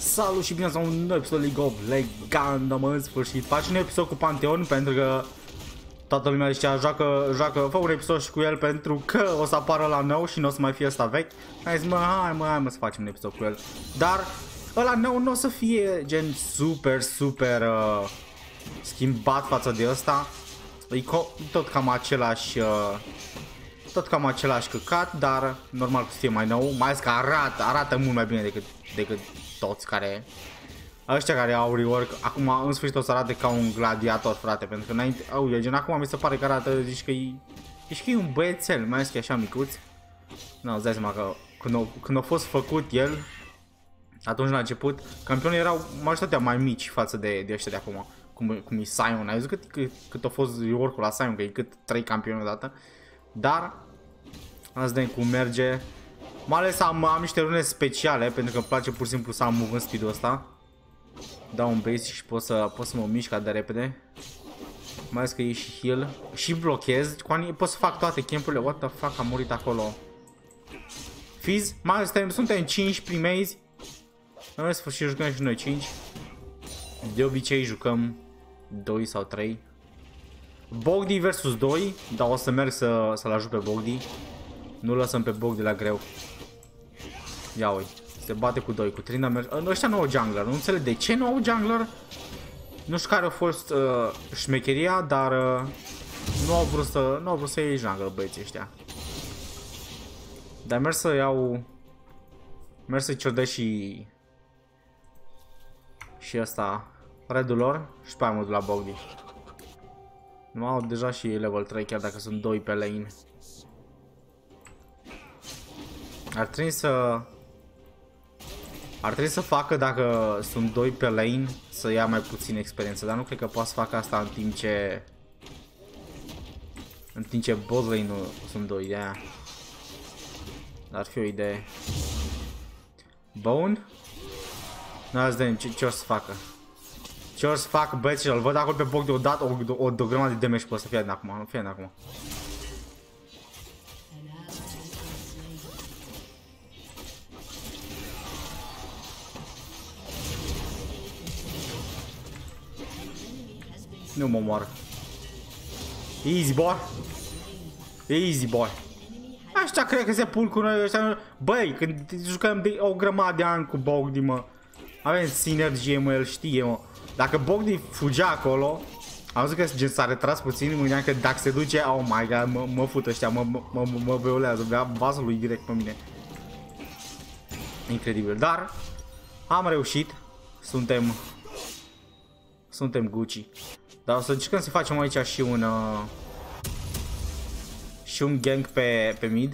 Salut și bine la un nou episod League of Legends, mă, în sfârșit. Faci un episod cu Pantheon pentru că toată lumea zicea joacă, fă un episod și cu el pentru că o să apară la nou și nu o să mai fie ăsta vechi. Hai zis, hai mă să facem un episod cu el. Dar ăla nou nu o să fie gen super schimbat față de ăsta. E tot cam același căcat, dar normal că să fie mai nou, mai ales că arată mult mai bine decât toți ăștia care au rework. Acum în sfârșit o să arate ca un gladiator, frate, pentru că înainte, gen acum mi se pare că arată, zici că e un băiețel, mai ales că e așa micuț. Nu, îți dai seama că când a fost făcut el, atunci la început, campionii erau majoritatea mai mici față de ăștia de acum, cum e Sion. Ai văzut cât a fost rework-ul la Sion, că e cât 3 campioni odată. Dar azi vedem cum merge. Mai ales am niște rune speciale, pentru că îmi place pur și simplu să am movement speed-ul ăsta. Dau un basic și pot să mă mișc de repede. Mai ales că e și heal. Și blochez. Pot să fac toate campurile. What the fuck, am murit acolo. Fizz. Mai ales suntem 5 primezi. În sfârșit jucăm și noi 5. De obicei jucăm 2 sau 3. Bogdi versus 2, dar o să merg să-l ajut pe Bogdi. Nu lăsăm pe Bogdi la greu. Ia uite, se bate cu 2, cu Trina merge. Ăștia nu au jungler, nu înțeleg de ce nu au jungler. Nu știu care a fost șmecheria, dar nu au vrut să iei jungler băieții ăștia. Dar merg să iau, merg să-i ciordez și ăsta, redul lor și pe aia mă duc la Bogdi. Nu au deja și level 3, chiar dacă sunt 2 pe lane. Ar trebui să facă, dacă sunt 2 pe lane, să ia mai puțin experiență, dar nu cred că poate să facă asta în timp ce bot lane-ul sunt 2 de aia. Ar fi o idee. Bone? Nu, azi vedem ce o să facă. Ce o să fac băieți, îl văd acolo pe Bog de o grămadă de damage pe ăsta, fie de acum, fie de acum. Nu mă moară. Easy boy. Easy boy. Aștia cred că se pun cu noi ăștia. Băi, când jucăm de o grămadă de ani cu Bogdi, mă, avem sinergie, mă, el știe, mă. Dacă Bogdi fugea acolo, am văzut că s-a retras puțin, mă gândeam că dacă se duce, oh my god, mă fut ăștia, mă beolează, bea vasul lui direct pe mine. Incredibil, dar am reușit, suntem Gucci. Dar o să încercăm să facem aici și un gank pe mid.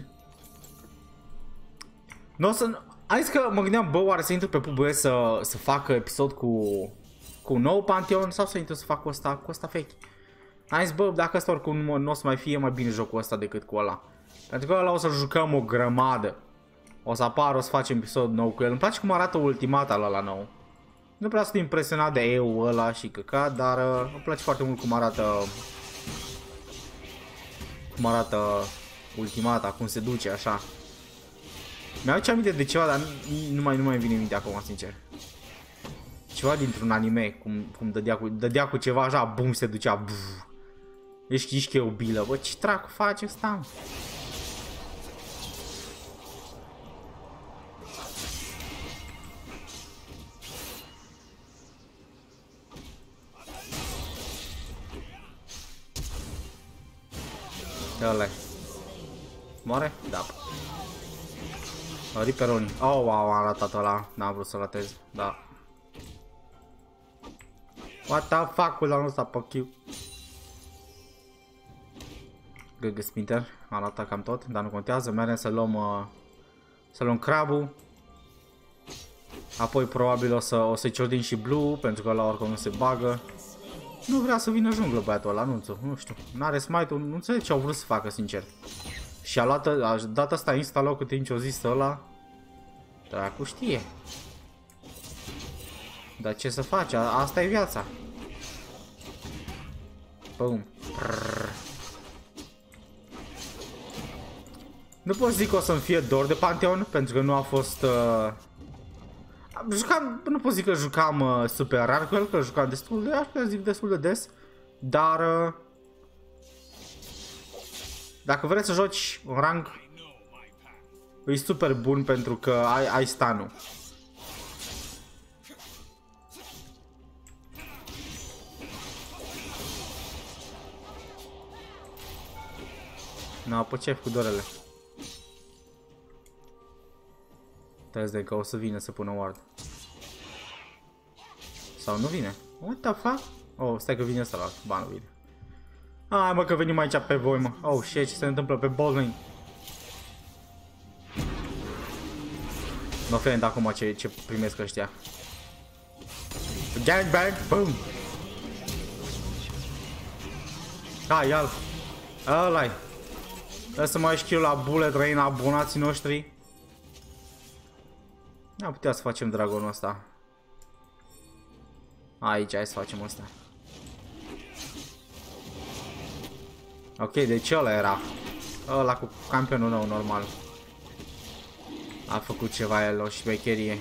Nu o să... Am zis că mă gândeam, bă, oare să intru pe PUBG să fac episod cu un nou Pantheon sau să intru să fac cu ăsta fake. Am zis, bă, dacă ăsta oricum nu o să mai fie mai bine jocul ăsta decât cu ăla. Pentru că ăla o să jucăm o grămadă. O să apară, o să facem episod nou cu el. Îmi place cum arată ultimata la nou. Nu prea sunt impresionat de eu ăla și căcat, dar îmi place foarte mult cum arată ultimata, cum se duce așa. Mi-aduce aminte de ceva, dar nu mai vine minte acum, sincer. Ceva dintr-un anime, cum dădea cu ceva așa, bum, se ducea, buf. Ești că e o bilă, bă, ce dracu face ăsta? Ăla-i. Moare? Da. Riperoni. Oh, wow, am ratat ăla. N-am vrut să ratez. Da. What the fuck, cooldown ăsta pe Q. GG Spinter. Am ratat cam tot, dar nu contează. Mergem să luăm crabul. Apoi probabil o să-i ciordim și blue, pentru că la oricum nu se bagă. Nu vrea să vină junglă băiatul ăla, nu știu. N-are smite-ul, nu înțeleg ce au vrut să facă, sincer. Și a dat asta insta-loc cât timp ce o zis ăla. Dracu știe. Dar ce să faci? Asta e viața. Bum. Nu pot zic că o să-mi fie dor de Pantheon, pentru că nu a fost... jucam, nu pot zic că jucam super rar cu el, că jucam destul de, aș putea zic destul de des. Dar dacă vrei să joci un rang, e super bun pentru că ai stun-ul. Na, pe ce cu dorele? Trebuie că o să vină să pună ward. Sau nu vine? What the fuck? Oh, stai că vine ăsta la alt. Ba, nu vine. Hai mă că venim aici pe voi, mă. Oh, shit, ce se întâmplă pe bot-lane? Nu fie acum ce primesc ăștia. Gangbang, boom! Hai, ia-l. Ăla-i. Trebuie să mai știu la bullet rain abonații noștri. Am putea să facem dragonul ăsta. Aici, hai să facem ăsta. Ok, deci ăla era. Ăla cu campionul nou, normal. A făcut ceva el, o șmecherie.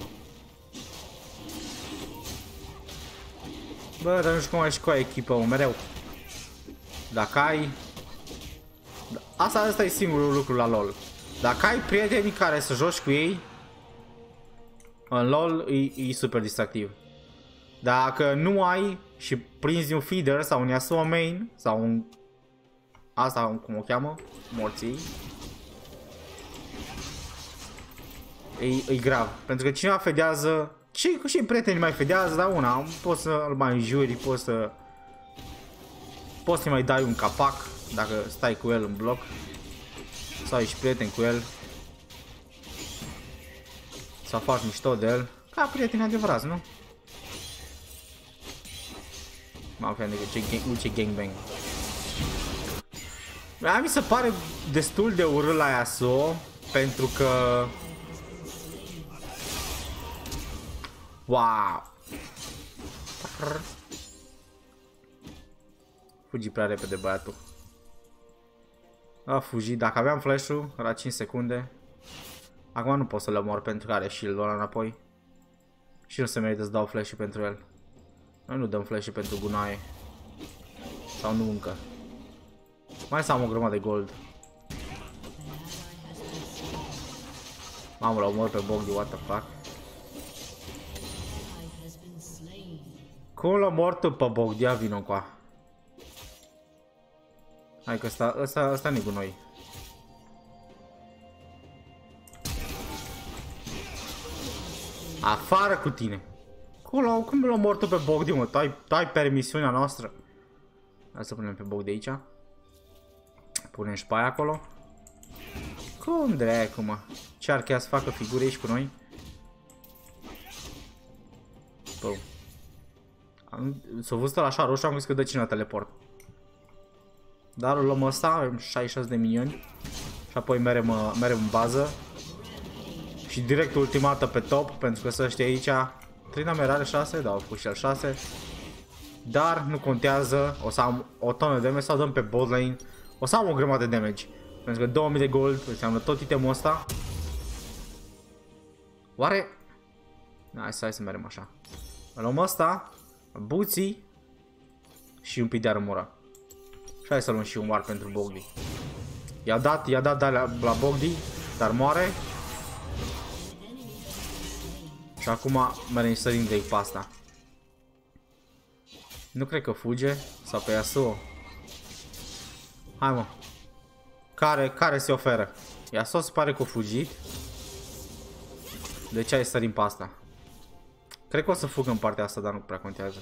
Bă, dar nu știu cum ai și cu o echipă, mereu. Dacă ai... Asta e singurul lucru la LoL. Dacă ai prieteni care să joci cu ei, în LoL e super distractiv. Dacă nu ai și prinzi un feeder sau un Yasuo main sau un... Asta cum o cheamă? Morții. E grav. Pentru că cineva fedează... Și prietenii mai fedează, dar una, poți să-l mai înjuri, poți să-i mai dai un capac dacă stai cu el în bloc. Sau ai și prieteni cu el. Sau faci mișto de el. Ca prieteni adevărați, nu? Mă că ce gangbang. Mi se pare destul de urât la Yasuo, pentru că... Wow! Fugi prea repede băiatul. A fugit, dacă aveam flash-ul, era 5 secunde. Acum nu pot să-l omor pentru că are shield-ul ăla înapoi. Și nu se merită să dau flash-ul pentru el. Noi nu dăm flash-ul pentru gunoaie. Sau nu încă. Mai să am o grămadă de gold. Mamă, l-a omor pe Bogdi, what the fuck. Cum l-a omor tu pe Bogdi? Ia vino coa. Hai că ăsta nu-i cu noi. Afară cu tine. Cum l-a omor tu pe Bogdi, mă? Tai permisiunea noastră. Hai să punem pe Bogdi aici. Punem și pe aia acolo. Cum dracu, mă? Ce ar chiar să facă figuri aici cu noi? Bă. S-a văzut la așa roșu, am crezut că dă cine la teleport. Dar îl luăm ăsta, avem 66 de minioni. Și apoi merem în bază. Și direct ultimată pe top, pentru că să știe aici. Trina mea are 6, da, au făcut și el 6. Dar nu contează, o să am o tonă de damage sau dăm pe bot lane. O să am o grămadă de damage. Pentru că 2000 de gold înseamnă tot itemul ăsta. Oare? Hai să mergem așa. Luăm ăsta, buții și un pic de armură. Și hai să luăm și un ward pentru Bogdi. I-a dat la Bogdi, dar moare. Și acum mergem și sărim direct pe asta. Nu cred că fuge. Sau pe Yasuo. Hai mă. Care se oferă? Yasuo se pare că a fugit. De ce ai sărim pe asta? Cred că o să fugă în partea asta, dar nu prea contează.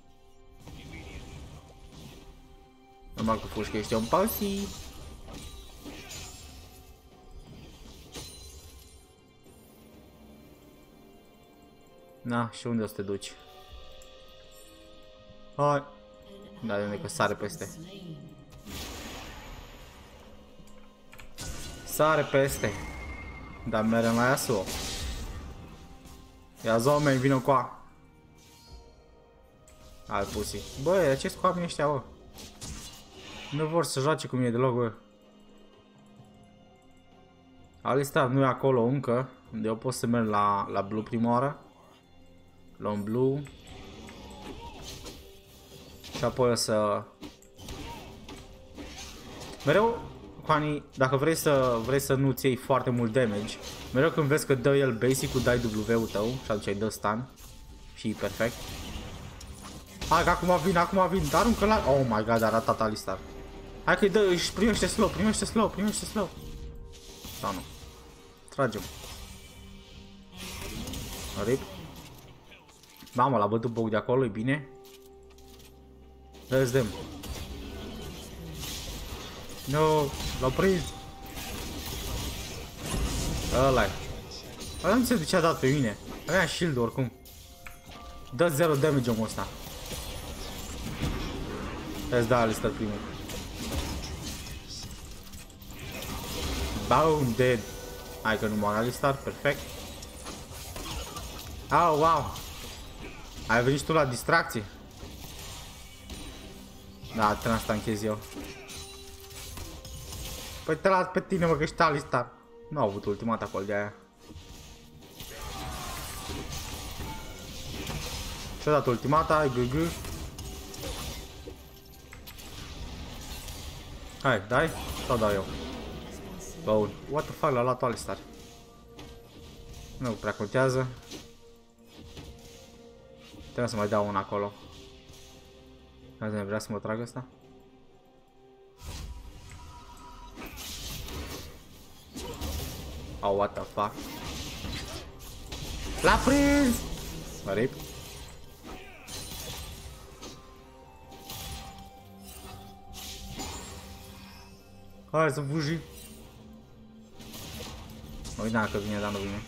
Normal că fugi, că ești un pausi. Na, și unde o să te duci? Hai. Da, de unde că sare peste. Sare peste. Dar merem la Yasuo. Yasuo, man, vină coa. Hai, pussy. Băi, ce scoami ăștia, bă? Nu vor să joace cu mine deloc, bă. Alistar nu e acolo încă. Unde eu pot să merg la blue prima oară. Luăm blue. Și apoi o să... Mereu, Juani, dacă vrei să nu-ți iei foarte mult damage, mereu când vezi că dă el basic-ul, dai W-ul tău și atunci îi dă stun. Și e perfect. Hai că acum vin, dar aruncă la... Oh my god, a ratat Alistar. Hai că-i dă, își primește slow. Sau nu. Tragem. Rip. Mamă, l-a bătut Bog de acolo, e bine. Let's them. No, l-au prins. Ăla-i. Ăla nu se ducea dat pe mine. Avea shield oricum. Dă 0 damage omul ăsta. Let's da Alistar primul. Boom, dead. Hai că nu moare Alistar, perfect. Au, wow. Ai venit tu la distracție? Da, trebuie să tanchez eu. Păi te las pe tine, mă, că ești Alistar. Nu au avut ultimata acolo de aia. Și-a dat ultimata, GG. Hai, dai? Sau dau eu? Bun. What the fuck, l-a luat Alistar. Nu prea contează. Trebuie să mai dau una acolo. Vrea să mă trag ăsta? Oh, what the fuck? L-a prins! Rip. Hai să fugi. Mă gândeam că vine, dar nu vine.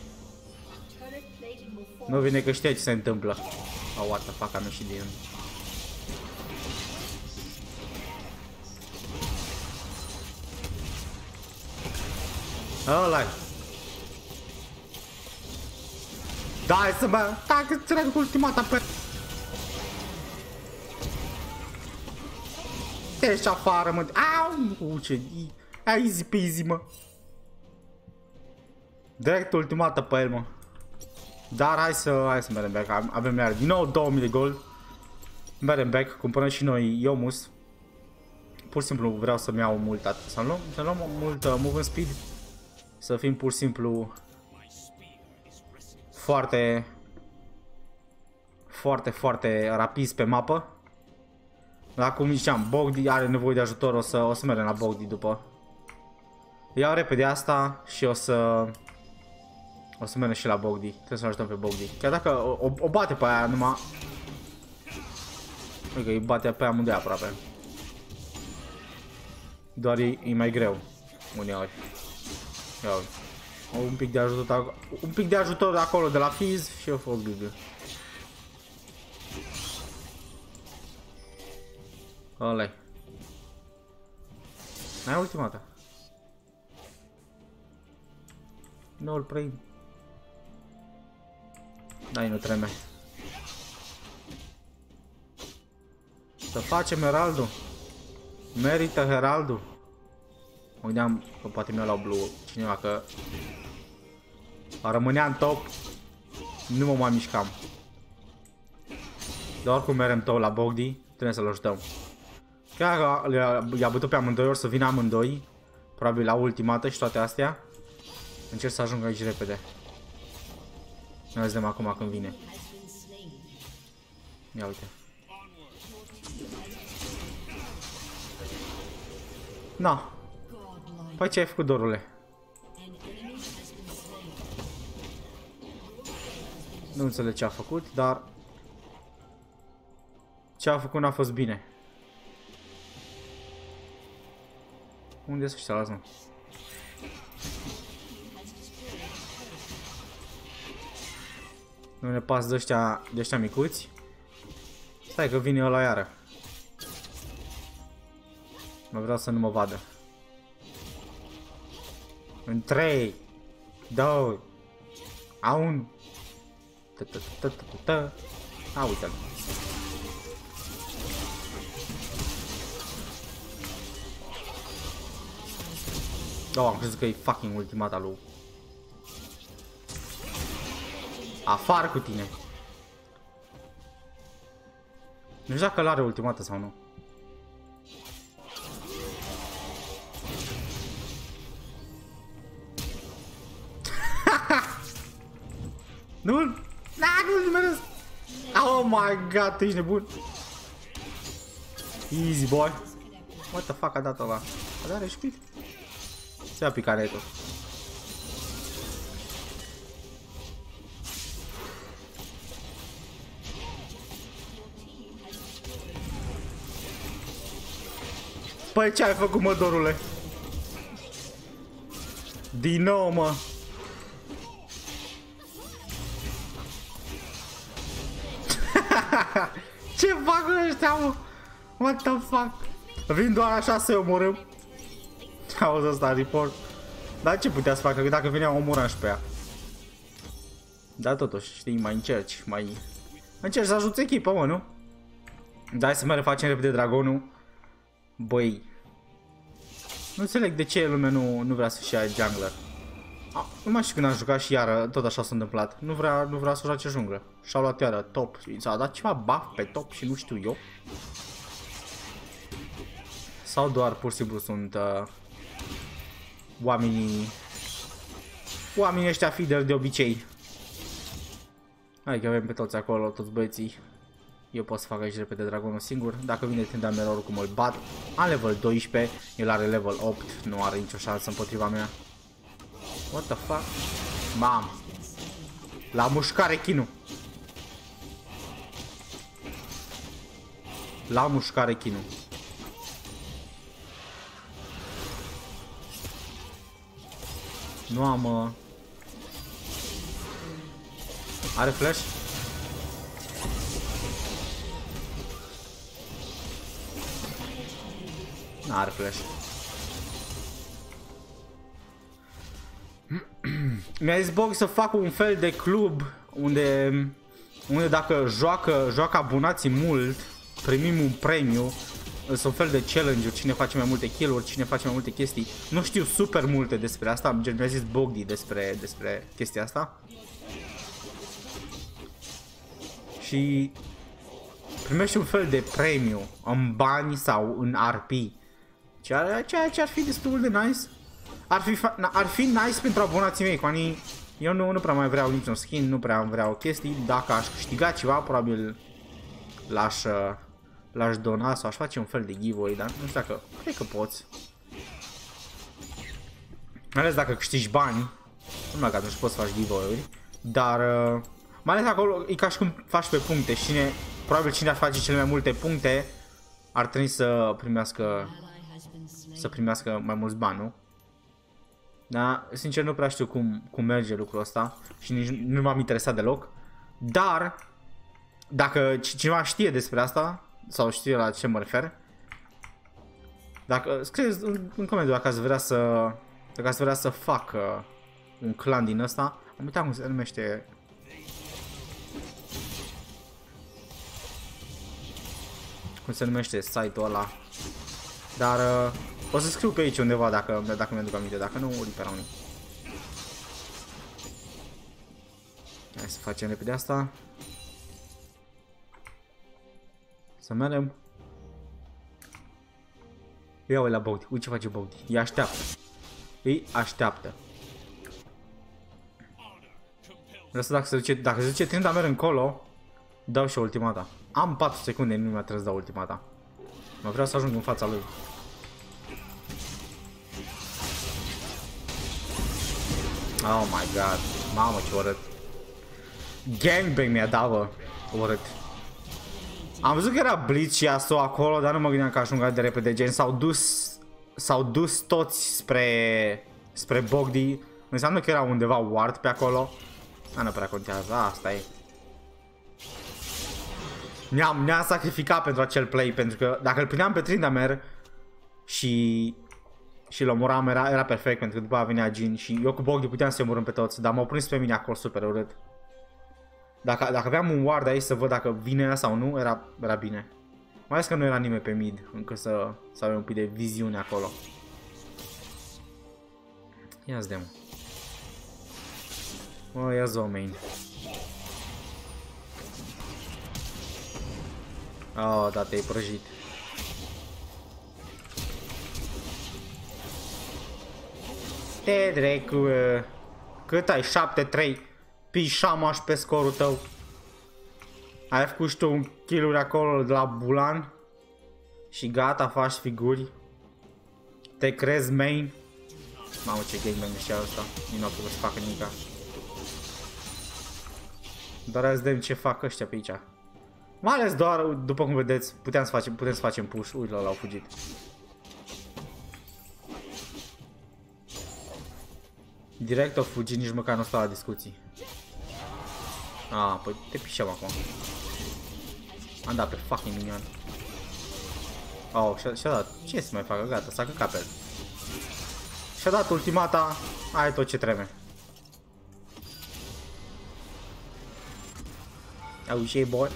Nu vine că știa ce se întâmplă. Oh, what the fuck, am ieșit din... Ăla-i. Dai să mă... Dacă ți trag ultimata pe... Ești afară, mă... Au! Ce... Easy peasy, mă. Direct ultimata pe el, mă. Dar hai să mergem back. Avem iar din nou 2000 de gold. Mergem back, cumpărăm și noi Yomus. Pur și simplu vreau să-mi iau mult atât. Să luăm mult movement speed. Să fim pur și simplu foarte rapizi pe mapă. Dar cum ziceam, Bogdi are nevoie de ajutor, o să mergem la Bogdi după. Iau repede asta și o să mergem și la Bogdi. Trebuie să ajutăm pe Bogdi. Chiar dacă o bate pe aia numai... Uite că îi bate pe aia amândoi aproape. Doar e mai greu uneori. Ia uite. Un pic de ajutor acolo de la Fizz și eu fost GG. Ăla-i. N-ai ultimata. Nu-l prind. Dai, nu treme. Să facem Heraldul. Merită Heraldul. Mă gândeam că poate mi-a luat blue cineva, că rămânea în top. Nu mă mai mișcam. Dar oricum merem tot la Bogdi. Trebuie să-l ajutăm. Chiar i-a bătut pe amândoi, ori să vină amândoi. Probabil la ultimată și toate astea. Încerc să ajung aici repede. Ne vedem acum când vine. Ia uite. No. Păi ce ai făcut, dorule? Nu înțeleg ce a făcut, dar ce a făcut n-a fost bine. Unde sunt ăștia, lasă-mă? Nu ne pas de ăștia micuți. Stai că vine ăla iară. Mă vreau să nu mă vadă. În 3, 2, 1. A, uite-l. Oh, am crezut că e fucking ultimata lui. Afară cu tine. Nu știu dacă l-are ultimată sau nu. Nu-l... nu-l nimeresc! Oh my god, tu ești nebun! Easy, boy! What the fuck a dat ăla? A dat reșpit? Se ia picanetul. Păi ce ai făcut, mă, dorule? Din nou, mă! Ce fac ăștia, mă? What the fuck? Vin doar așa să-i omorâm. Auzi ăsta, report. Dar ce putea să facă? Că dacă venea omoram și pe ea. Dar totuși, știi, mai încerci, mai... Încerci să ajuți echipa, mă, nu? Dar hai să mai refacem repede dragonul. Băi. Nu înțeleg de ce lumea nu vrea să-și ia jungler. Nu mai știu când am jucat și iară, tot așa s-a întâmplat. Nu vrea să joace junglă. Și-au luat iară top. S-a dat ceva buff pe top și nu știu eu. Sau doar pur și simplu sunt oamenii ăștia feeder de obicei. Hai că avem pe toți acolo, toți băieții. Eu pot să fac aici repede dragonul singur. Dacă vine Tryndamere oricum îl bat. Am level 12, el are level 8. Nu are nicio șansă împotriva mea. What the fuck? Mam. La mușcare chinu. La mușcare chinu. Nu am... Are flash? N-are flash. Mi-a zis Bog să fac un fel de club unde dacă joacă abonații mult, primim un premiu. Sunt un fel de challenge-uri, cine face mai multe kill-uri, cine face mai multe chestii. Nu știu super multe despre asta, mi-a zis Bogdi despre chestia asta. Și primești un fel de premiu în bani sau în RP. Ceea ce ar fi destul de nice. Ar fi nice pentru abonații mei, Coani. Eu nu prea mai vreau niciun skin, nu prea vreau chestii. Dacă aș câștiga ceva, probabil l-aș dona sau aș face un fel de giveaway, dar nu știu dacă, cred că poți. Mai ales dacă câștigi bani, nu mai că atunci poți să faci giveaway-uri, dar mai ales acolo e ca și cum faci pe puncte și probabil cine ar face cele mai multe puncte ar trebui să primească mai mulți bani, nu? Da, sincer nu prea știu cum merge lucrul ăsta și nici nu m-am interesat deloc, dar dacă cineva știe despre asta sau știe la ce mă refer, dacă scrieți în comentarii dacă ați vrea să fac un clan din ăsta. Am uitat cum se numește. Cum se numește site-ul ăla. Dar o să scriu pe aici undeva dacă mi-aduc aminte, dacă nu, riperau unii. Hai să facem repede asta. Să mergem. Ia uite la Bogdi, uite ce face Bogdi. Îi așteaptă. Îi așteaptă. Asta dacă se duce Tryndamere încolo, dau și ultimata. Am 4 secunde, nu mi-a trebuit să dau ultimata. Mă vreau să ajung în fața lui. Oh my god. Mamă ce urât. Gangbang mi-a dat, bă. Urât. Am văzut că era Blitz și Yasuo acolo, dar nu mă gândeam că ajung de repede, gen s-au dus toți spre Bogdi. Înseamnă că era undeva ward pe acolo. Dar nu prea contează, asta e. Ne-am sacrificat pentru acel play, pentru că dacă îl primeam pe Tryndamere și îl omoram, era perfect, pentru că după aia venea Jhin și eu cu Bogdi puteam să-i omorâm pe toți, dar m-au prins pe mine acolo super urât. Dacă aveam un ward aici să văd dacă vine ea sau nu, era bine. Mai ales că nu era nimeni pe mid, încât să avem un pic de viziune acolo. Ia-ți de mă. O, ia-ți o main. Oh, da, te-ai prăjit. Te dracu. Cât ai? 7-3. Pișamaș pe scorul tău. Ai făcut și tu un kill-uri acolo de la Bulan. Și gata, faci figuri. Te crezi main. Mamă, ce gangbang și ăsta. Din nou nu să facă nimica. Doar să vedem ce fac ăștia pe aici. Mai ales doar, după cum vedeți, putem să facem push. Uite, l-au fugit. Direct au fugit, nici măcar nu stau la discuții. Ah, păi te pișăm acum. Am dat pe fucking minion. Oh, și-a dat. Ce să mai facă? Gata, s-a căcat pe el. Și-a dat ultimata. Ai tot ce trebuie. Auzi, boy.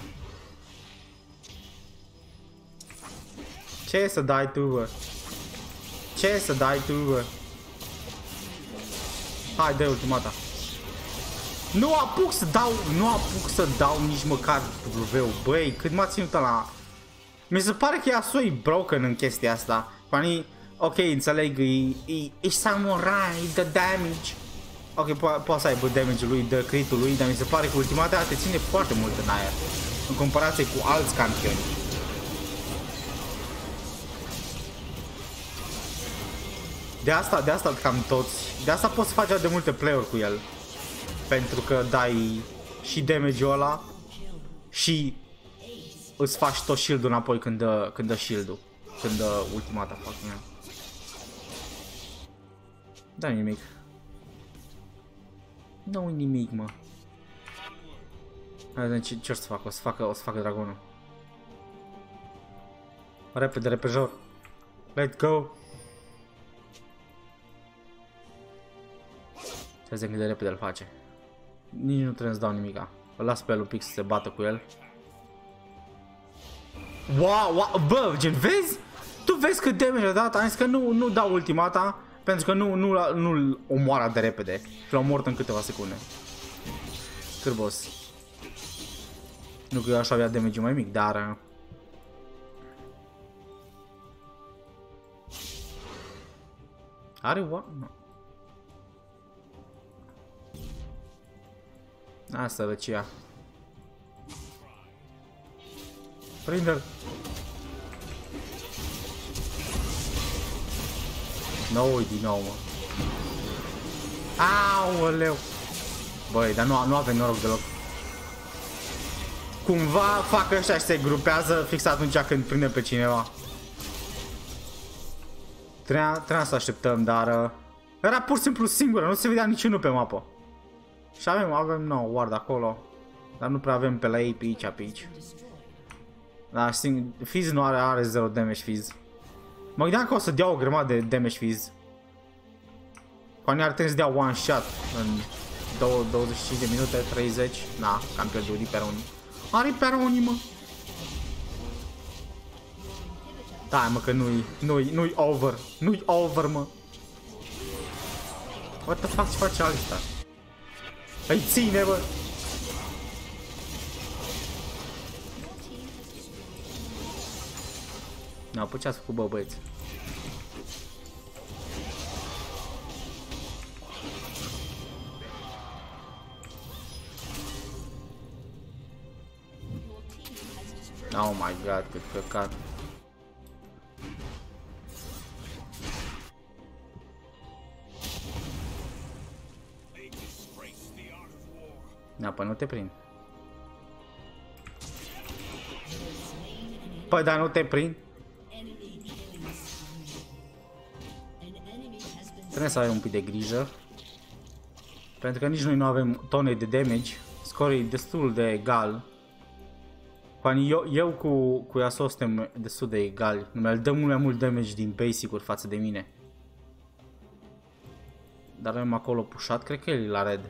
Ce să dai tu, bă? Ce să dai tu, bă? Hai, dă ultimata. Nu apuc să dau nici măcar W-ul. Băi, cât m-a ținut ăla? Mi se pare că Yasuo e broken în chestia asta. Fanii, ok, înțeleg, e samurai, îi dă damage. Ok, poate să aibă damage-ul lui, dă crit-ul lui, dar mi se pare că ultimata te ține foarte mult în aer. În comparație cu alți campioni. De asta cam toți. De asta poți face de multe play-uri cu el. Pentru că dai și damage-ul ăla și îți faci tot shield-ul înapoi când dă shield-ul. Când dă ultimata, fac mea. Da, nimic. Nu nimic, mă. Hai vedem ce o să fac. O să facă dragonul. Repede, repejor. Let's go. Să vedem cât de repede îl face. Nici nu trebuie să dau nimica. Îl las pe el un pic să se bată cu el. Wow, bă, gen, vezi? Tu vezi cât damage a dat? Am zis că nu dau ultimata, pentru că nu-l omoară de repede. Și l-a omorât în câteva secunde. Cârbos. Nu că eu așa avea damage mai mic, dar... Are what? No. Asta răcia. Prinde-l. Nu uit din nou, mă. Aoleu. Băi, dar nu avem noroc deloc. Cumva fac ăștia și se grupează fix atunci când prinde pe cineva. Trebuia să așteptăm, dar... Era pur și simplu singură, nu se vedea niciunul pe mapă. Și avem nou ward acolo. Dar nu prea avem pe la ei, pe aici. Da, Fizz nu are 0 damage Fizz. Mă gândeam că o să dea o grămadă de damage Fizz. Poate ar trebui să dea one shot în 25 de minute, 30. Na, cam pierdut Riperoni. Are Riperoni, mă. Da, mă, că nu-i over. Nu-i over, mă. What the fuck, ce face Alistar? Îi ține, bă. Nu, pe ce ați făcut, bă, băieți? Oh my god, cât căcat. Da, păi nu te prind. Păi, dar nu te prind? Trebuie să ai un pic de grijă. Pentru că nici noi nu avem tone de damage. Scorul e destul de egal. Eu cu Yasuo suntem destul de egali. Numai îl dăm mult mai mult damage din basic-uri față de mine. Dar avem acolo pușat, cred că el e la red.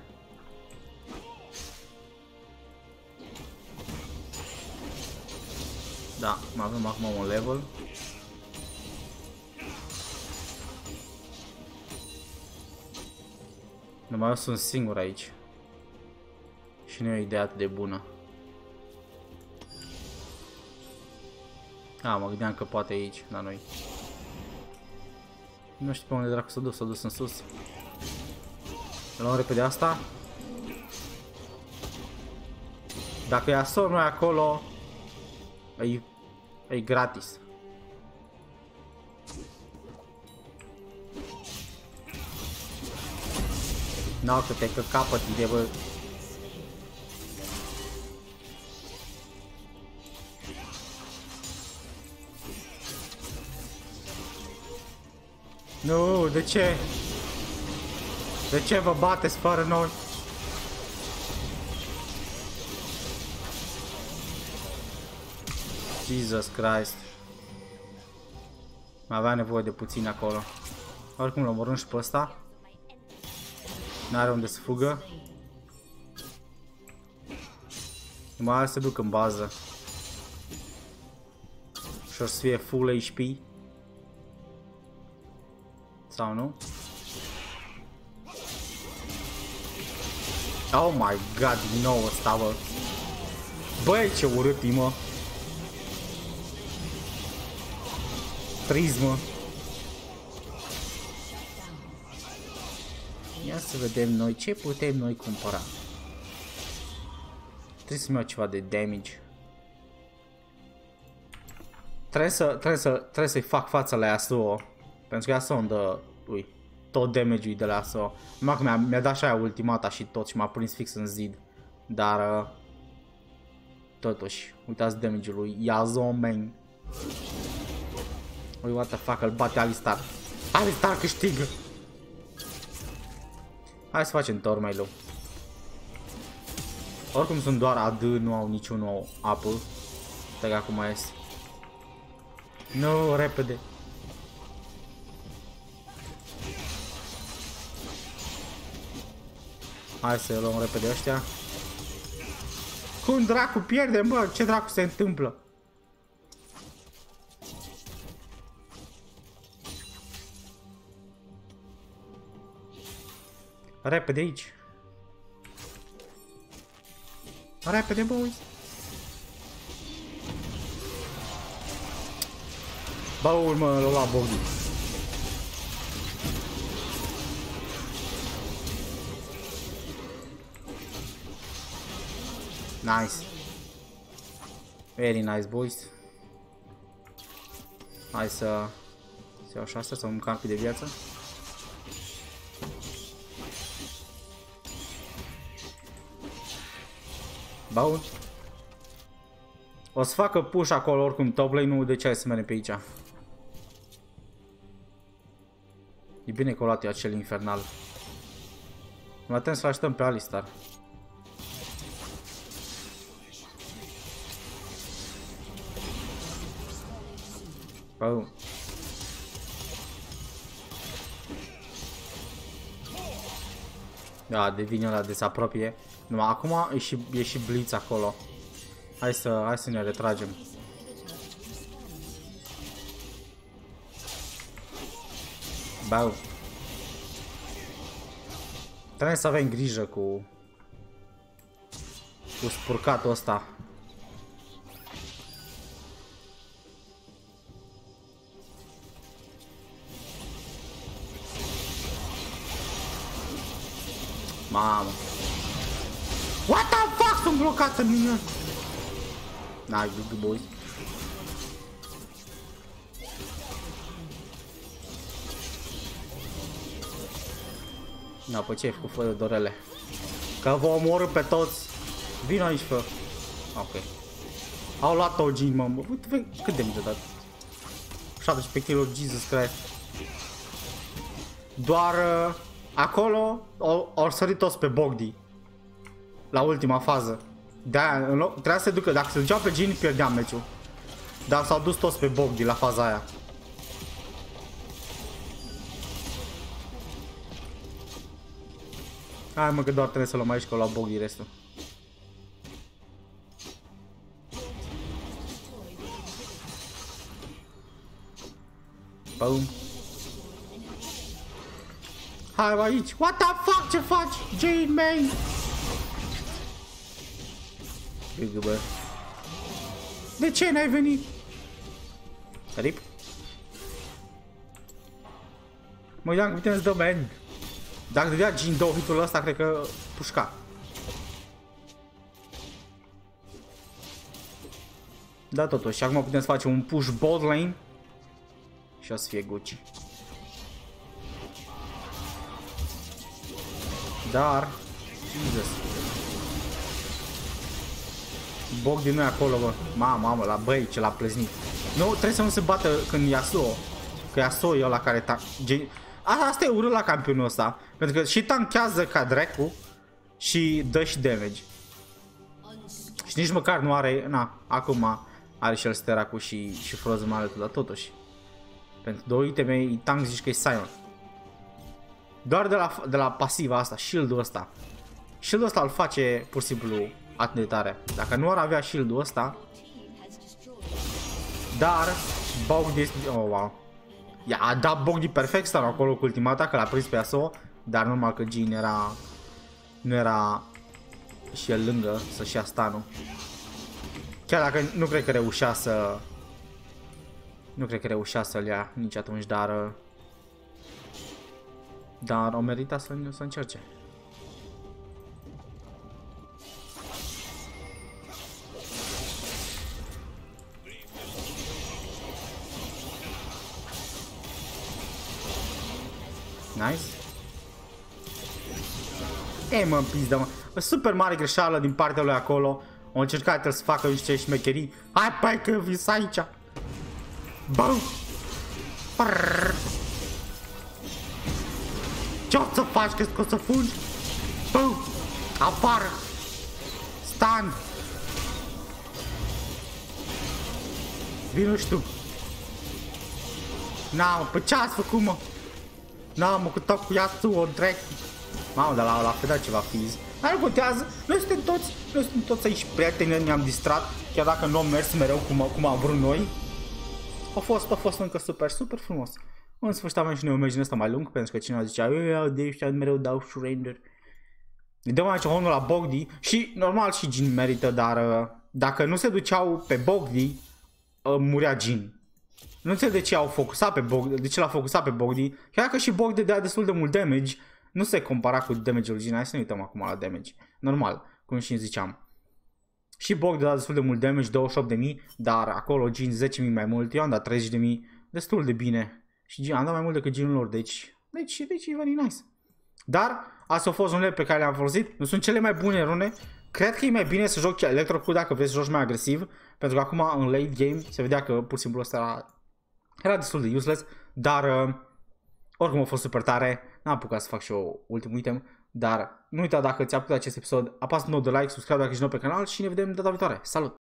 Da, mai avem acum un level. Numai eu sunt singur aici. Și nu e o idee atât de bună. Mă gândeam că poate aici, la noi. Nu știu pe unde dracu s-a dus, s-a dus în sus. Luăm repede asta. Dacă e asor noi acolo, e gratis. N-au că te capăt de bă. Nu, de ce? De ce vă bateți fără noi? Jesus Christ. Mai avea nevoie de puțin acolo. Oricum l-am omorând și pe ăsta. N-are unde să fugă. Mai are să duc în bază. Și o să fie full HP. Sau nu? Oh my god, din nou ăsta, bă. Băi, ce urât e, mă. Trismă. Ia să vedem noi ce putem noi cumpăra. Trebuie să-mi iau ceva de damage. Trebuie să-i fac fața la Yasuo. Pentru că Yasuo îmi dă, ui, tot damage-ul de la Yasuo. Numai că mi-a dat și aia ultimata și tot și m-a prins fix în zid. Dar totuși, uitați damage-ul lui Yasuo, man. Ui, what the fuck, îl bate Alistar. Alistar câștigă. Hai să facem Tormailu. Oricum sunt doar AD, nu au niciunul apă. Stai că acum ies. Nu, repede. Hai să luăm repede ăștia. Cum dracu pierdem, bă? Ce dracu se întâmplă? Repede aici. Repede, boys. Baul, mă, l-a luat Bogdi. Nice. Very nice, boys. Hai să iau și asta, să un campi de viață. Baul. O să facă push acolo oricum, top lane-ul, de ce ai să mergem pe aici? E bine că o luat eu acel infernal. Mă atent să așteptăm pe Alistar. Baul. Da, devine ăla de se apropie. Numai acum e și blitz acolo. Hai să ne retragem. Bau. Trebuie să avem grijă cu spurcatul ăsta. Mamă. What the fuck? Sunt blocat în mine. Nice, good boys. Na, pe ce ai făcut, fă de dorele? Că vă omorâ pe toți. Vino aici, fă. Ok. Au luat OG, mă. Uite, cât de mult dat. 17 kg, Jesus Christ. Doar acolo au sărit toți pe Bogdi. La ultima fază. De-aia, trebuia să se ducă, dacă se duceau pe Jhin, pierdeam meciul. Dar s-au dus toți pe Bogdi la faza aia. Hai mă, că doar trebuie să luăm aici, că la Bogdi restul. Boom. Hai aici. What the fuck, ce faci? Jhin, man. De ce n-ai venit? Rip. Mă gândeam că putem să dă man. Dacă dădea Jhin 2 hitul ăsta, cred că pușca. Da, totuși, acum putem să facem un push bot lane. Și o să fie Gucci. Dar... Jesus. Bogdi nu e acolo, bă. Mamă, la băi, ce l-a plăznit. Nu, trebuie să nu se bată când Yasuo. Că Yasuo e ăla care asta e urât la campionul ăsta. Pentru că și tanchează ca dracu și dă și damage. Și nici măcar nu are, na, acum are și el Steracu și Frozen Mallet, dar totuși. Pentru 2 iteme, tank zici că e silent. Doar de la pasiva asta, shield-ul ăsta. Shield-ul ăsta îl face pur și simplu atât de tare. Dacă nu ar avea shield-ul ăsta. Dar Bogdi este... Oh, wow. A dat Bogdi perfect stun acolo cu ultima atacă, l-a prins pe Yasuo. Dar normal că Jhin era... Nu era și el lângă să-și ia stun-ul. Chiar dacă nu cred că reușea să... Nu cred că reușea să-l ia nici atunci, dar... Dar o merita să încerce. Nice. Ei mă, pizdă mă. O super mare greșeală din partea lui acolo. Au încercat el să facă niște șmecherii. Hai, pai că vis aici. Bă! Ce o să faci? Crezi că o să fugi? Bă! Apar! Stan! Vino și tu. Na, pe ce ați făcut, mă? Na, mă, cu tot cu Yasuo, drept. Mamă, dar la fel ceva fiz. Dar nu contează, noi suntem toți aici prieteni, ne-am distrat. Chiar dacă nu am mers mereu cum am vrut noi. A fost încă super frumos. În sfârșit avem și noi un meci din ăsta mai lung, pentru că cineva zicea, de ăștia mereu dau surrender. Îi dăm aici honul la Bogdi și normal și Jhin merită, dar dacă nu se duceau pe Bogdi, murea Jhin. Nu înțeleg de ce au focusat pe Bogdi, de ce l-a focusat pe Bogdi, chiar dacă și Bogdi dea destul de mult damage, nu se compara cu damage-ul Jhin. Hai să ne uităm acum la damage. Normal, cum și ziceam. Și Bogdi dea destul de mult damage, 28.000, dar acolo Jhin 10.000 mai mult, eu am dat 30.000, destul de bine. Și Jhin am dat mai mult decât Jhin-ul lor, deci e very nice. Dar astea au fost runele pe care le-am folosit, nu sunt cele mai bune rune. Cred că e mai bine să joci Electro dacă vrei să joci mai agresiv, pentru că acum în late game se vedea că pur și simplu ăsta era destul de useless, dar oricum a fost super tare. N-am apucat să fac și eu ultimul item, dar nu uita, dacă ți-a plăcut acest episod, apasă nou de like, subscribe dacă ești nou pe canal și ne vedem data viitoare. Salut!